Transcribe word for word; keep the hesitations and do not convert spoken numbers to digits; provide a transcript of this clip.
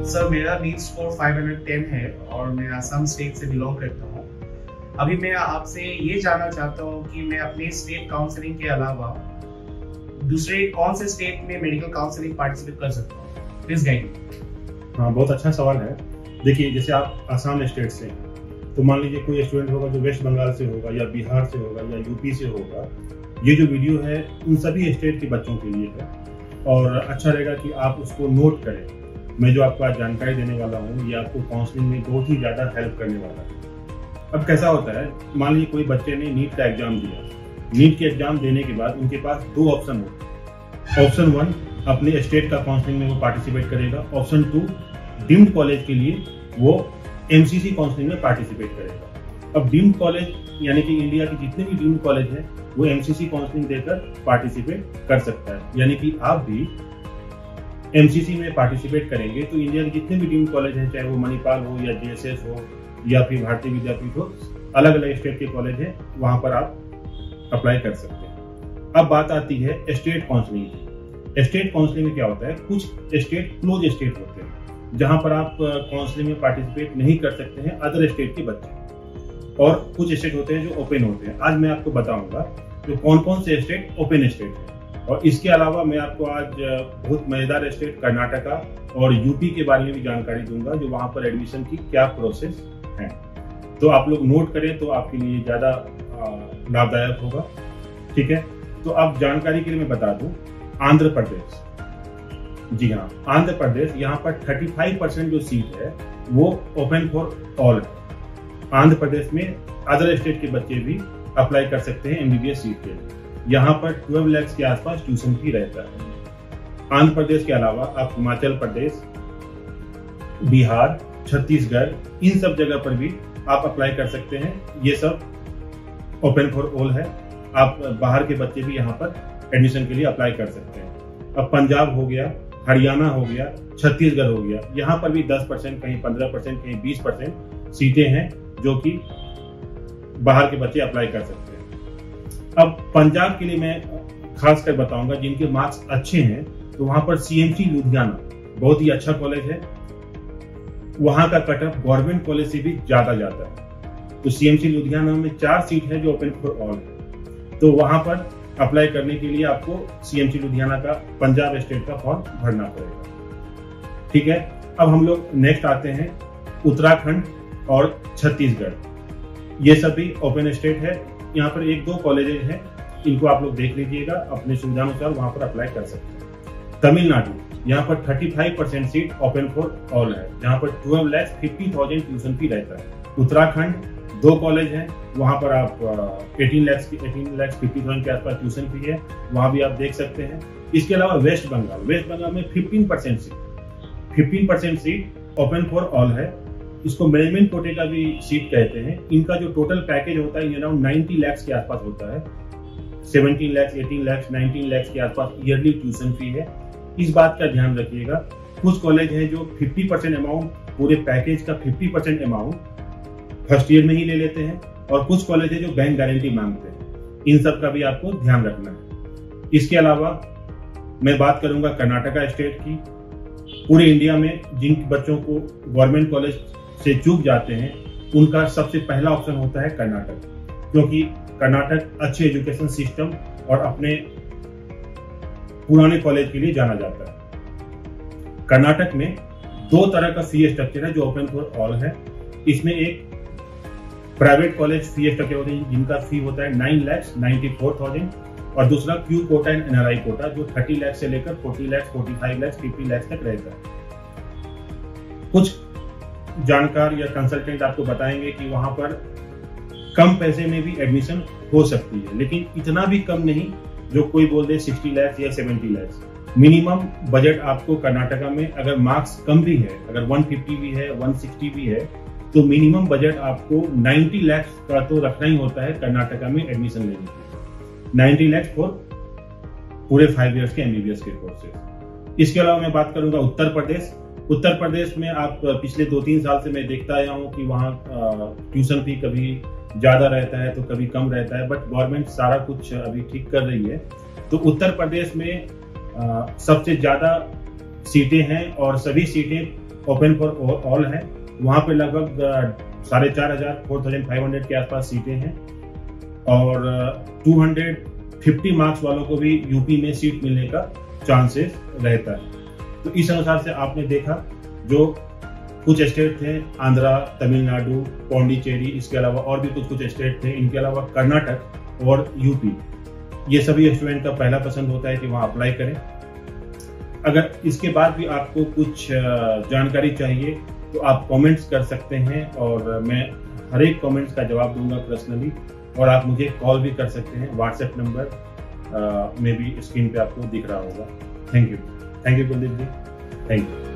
Sir मेरा NEET score पाँच सौ दस है और मैं असम स्टेट से बिलोंग करता हूँ। अभी मैं आपसे ये जानना चाहता हूँ कि मैं अपने स्टेट काउंसलिंग के अलावा दूसरे कौन से स्टेट में मेडिकल काउंसलिंग पार्टिसिपेट कर सकता हूँ, प्लीज गाइड। हाँ, बहुत अच्छा सवाल है। देखिए, जैसे आप असम स्टेट से तो मान लीजिए कोई स्टूडेंट होगा जो वेस्ट बंगाल से होगा या बिहार से होगा या यूपी से होगा। ये जो वीडियो है उन सभी स्टेट के बच्चों के लिए है और अच्छा रहेगा कि आप उसको नोट करें। मैं जो आपको आज जानकारी देने वाला हूँ ये आपको काउंसलिंग में बहुत ही ज़्यादा हेल्प करने वाला है। अब कैसा होता है, मान लीजिए कोई बच्चे ने नीट का एग्जाम दिया। नीट के एग्जाम देने के बाद उनके पास दो ऑप्शन होते हैं। ऑप्शन वन, अपने स्टेट का काउंसलिंग में वो पार्टिसिपेट करेगा। ऑप्शन टू, डीम्ड कॉलेज के लिए वो एमसीसी काउंसलिंग में पार्टिसिपेट करेगा। अब डीम्ड कॉलेज यानी कि इंडिया के जितने भी डीम्ड कॉलेज हैं वो एमसीसी काउंसलिंग देकर पार्टिसिपेट कर सकता है। यानी कि आप भी एमसीसी में पार्टिसिपेट करेंगे तो इंडिया के जितने भी डीम्ड कॉलेज हैं, चाहे वो मणिपाल हो या जेएसएस हो या फिर भारतीय विद्यापीठ हो, अलग अलग स्टेट के कॉलेज हैं, वहां पर आप अप्लाई कर सकते हैं। अब बात आती है स्टेट काउंसलिंग की। स्टेट काउंसलिंग में क्या होता है, कुछ स्टेट क्लोज स्टेट होते हैं जहां पर आप काउंसलिंग में पार्टिसिपेट नहीं कर सकते हैं अदर स्टेट के बच्चे, और कुछ स्टेट होते हैं जो ओपन होते हैं। आज मैं आपको बताऊंगा जो कौन कौन से स्टेट ओपन स्टेट है, और इसके अलावा मैं आपको आज बहुत मजेदार स्टेट कर्नाटका और यूपी के बारे में भी जानकारी दूंगा जो वहां पर एडमिशन की क्या प्रोसेस है। तो आप लोग नोट करें तो आपके लिए ज्यादा लाभदायक होगा। ठीक है, तो अब जानकारी के लिए मैं बता दूं, आंध्र प्रदेश, जी हाँ, आंध्र प्रदेश, यहाँ पर पैंतीस परसेंट जो सीट है वो ओपन फॉर ऑल है। आंध्र प्रदेश में अदर स्टेट के बच्चे भी अप्लाई कर सकते हैं एमबीबीएस सीट के लिए। यहाँ पर बारह लाख के आसपास ट्यूशन फी रहता है। आंध्र प्रदेश के अलावा आप हिमाचल प्रदेश, बिहार, छत्तीसगढ़, इन सब जगह पर भी आप अप्लाई कर सकते हैं। ये सब ओपन फॉर ऑल है। आप बाहर के बच्चे भी यहाँ पर एडमिशन के लिए अप्लाई कर सकते हैं। अब पंजाब हो गया, हरियाणा हो गया, छत्तीसगढ़ हो गया, यहाँ पर भी दस परसेंट, कहीं पंद्रह परसेंट, कहीं बीस परसेंट सीटें हैं जो कि बाहर के बच्चे अप्लाई कर सकते हैं। अब पंजाब के लिए मैं खासकर बताऊंगा जिनके मार्क्स अच्छे हैं, तो वहां पर सीएमसी लुधियाना बहुत ही अच्छा कॉलेज है। वहां का कटअप गवर्नमेंट कॉलेज से भी ज्यादा जाता है। तो सीएमसी लुधियाना में चार सीट है जो ओपन फॉर ऑल है, तो वहां पर अप्लाई करने के लिए आपको सीएमसी लुधियाना का पंजाब स्टेट का फॉर्म भरना पड़ेगा। ठीक है, अब हम लोग नेक्स्ट आते हैं उत्तराखंड और छत्तीसगढ़। ये सभी ओपन स्टेट है। यहाँ पर एक दो कॉलेजेस हैं, इनको आप लोग देख लीजिएगा, अपने सुविधानुसार वहां पर अप्लाई कर सकते हैं। तमिलनाडु, यहाँ पर पैंतीस percent seat open for all है, जहाँ पर बारह लाख पचास हज़ार ट्यूशन फी रहता है। उत्तराखंड, दो कॉलेज हैं, वहां पर आप अठारह लाख की अठारह लाख पचास हज़ार के आसपास ट्यूशन फी है, वहां भी आप देख सकते हैं। इसके अलावा वेस्ट बंगाल, वेस्ट बंगाल में पंद्रह परसेंट सीट पंद्रह percent seat open for all है। इसको मैनेजमेंट कोटे का भी सीट कहते हैं। इनका जो टोटल पैकेज होता है अराउंड नब्बे लाख के आसपास होता है। सत्रह लाख, अठारह लाख, उन्नीस लाख के आसपास ईयरली ट्यूशन फी है। इस बात का ध्यान रखिएगा, कुछ कॉलेज हैं जो पचास परसेंट अमाउंट, पूरे पैकेज का पचास परसेंट अमाउंट फर्स्ट ईयर में ही ले लेते हैं, और कुछ कॉलेज है जो बैंक गारंटी मांगते हैं। इन सब का भी आपको ध्यान रखना है। इसके अलावा मैं बात करूंगा कर्नाटका स्टेट की। पूरे इंडिया में जिन बच्चों को गवर्नमेंट कॉलेज से चूक जाते हैं उनका सबसे पहला ऑप्शन होता है कर्नाटक, क्योंकि कर्नाटक अच्छे एजुकेशन सिस्टम और अपने पुराने कॉलेज के लिए जाना जाता है। कर्नाटक में दो तरह का फी स्ट्रक्चर है जो ओपन फॉर ऑल है। इसमें एक प्राइवेट कॉलेज फी स्ट्रक्चर होते हैं जिनका फी होता है nine lakhs ninety four thousand, और दूसरा Q quota and NRI quota जो थर्टी लाख से लेकर forty lakh, forty five lakh, fifty lakh तक रहता है। कुछ जानकार या कंसल्टेंट आपको बताएंगे कि वहां पर कम पैसे में भी एडमिशन हो सकती है, लेकिन इतना भी कम नहीं जो कोई बोल दे साठ लाख या सत्तर लाख। मिनिमम बजट आपको कर्नाटका में, अगर मार्क्स कम भी है, अगर एक सौ पचास भी है, एक सौ साठ भी है, तो मिनिमम बजट आपको नब्बे लाख का तो रखना ही होता है कर्नाटका में एडमिशन लेने के लिए। नब्बे लाख फॉर पूरे फाइव इयर्स के एमबीबीएस के कोर्सेज। इसके अलावा मैं बात करूंगा उत्तर प्रदेश। उत्तर प्रदेश में आप पिछले दो तीन साल से मैं देखता आया हूँ कि वहाँ ट्यूशन फी कभी ज्यादा रहता है तो कभी कम रहता है, बट गवर्नमेंट सारा कुछ अभी ठीक कर रही है। तो उत्तर प्रदेश में आ, सबसे ज्यादा सीटें हैं और सभी सीटें ओपन फॉर ऑल है, वहां पे लगभग साढ़े चार हजार फोर थाउजेंड फाइव हंड्रेड के आसपास सीटें हैं और टू हंड्रेड फिफ्टी मार्क्स वालों को भी यूपी में सीट मिलने का चांसेस रहता है। तो इस अनुसार से आपने देखा जो कुछ स्टेट थे, आंध्रा, तमिलनाडु, पौंडीचेरी, इसके अलावा और भी कुछ कुछ स्टेट थे, इनके अलावा कर्नाटक और यूपी, ये सभी स्टूडेंट का पहला पसंद होता है कि वहाँ अप्लाई करें। अगर इसके बाद भी आपको कुछ जानकारी चाहिए तो आप कमेंट्स कर सकते हैं और मैं हर एक कमेंट्स का जवाब दूंगा पर्सनली, और आप मुझे कॉल भी कर सकते हैं। व्हाट्सएप नंबर में भी स्क्रीन पे आपको दिख रहा होगा। Thank you, thank you Kuldeep ji, thank you.